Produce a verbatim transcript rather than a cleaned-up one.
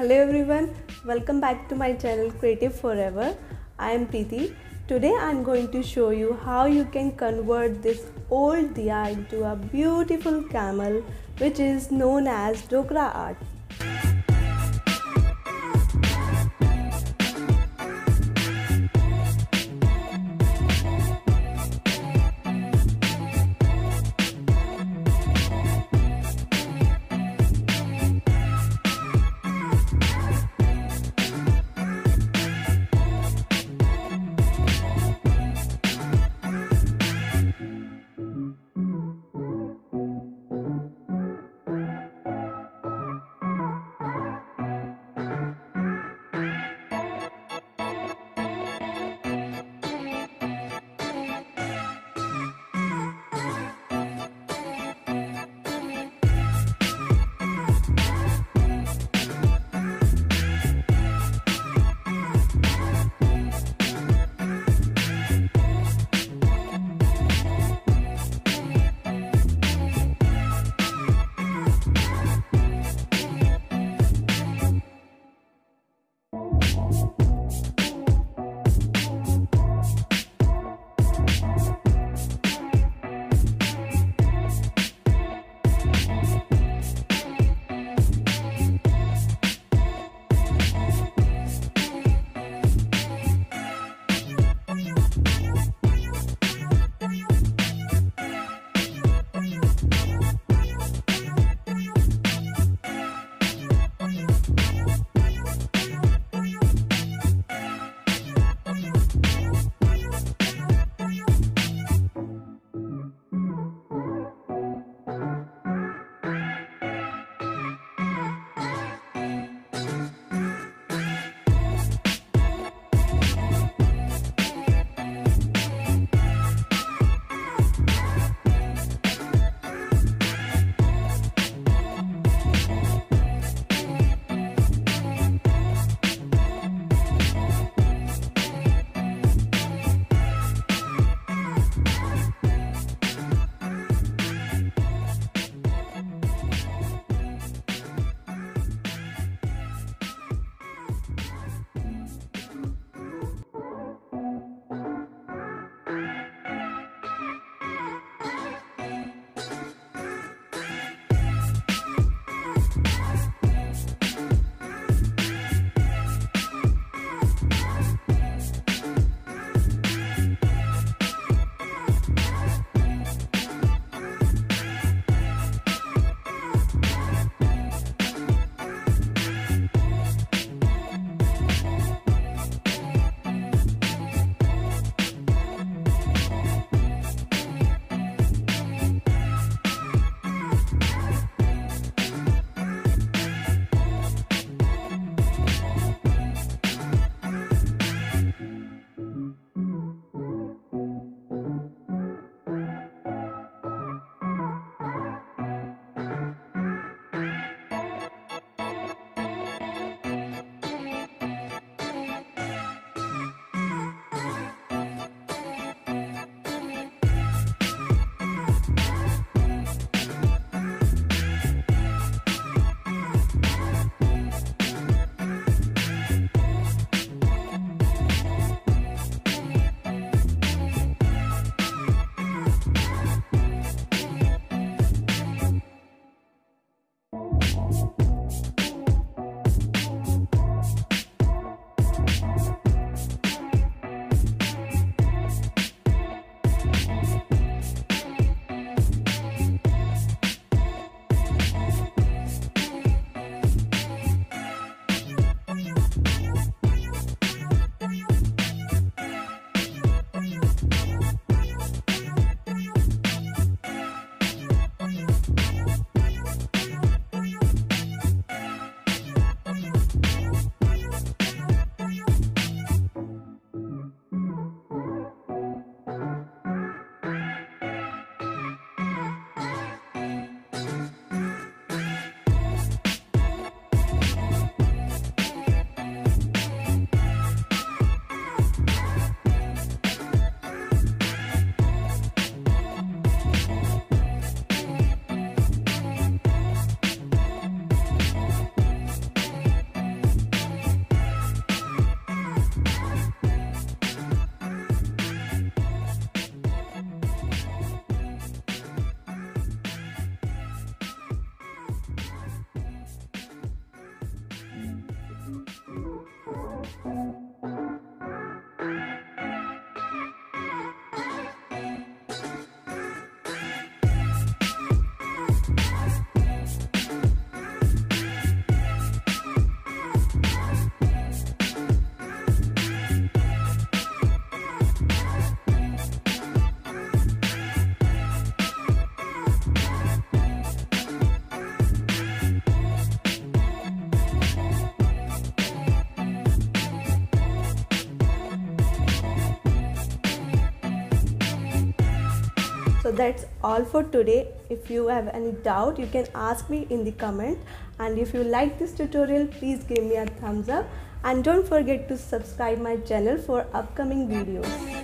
Hello everyone, welcome back to my channel Creative Forever. I am Preeti. Today I am going to show you how you can convert this old diya into a beautiful camel, which is known as Dhokra art. So that's all for today. If you have any doubt, you can ask me in the comment, and if you like this tutorial, please give me a thumbs up and don't forget to subscribe my channel for upcoming videos.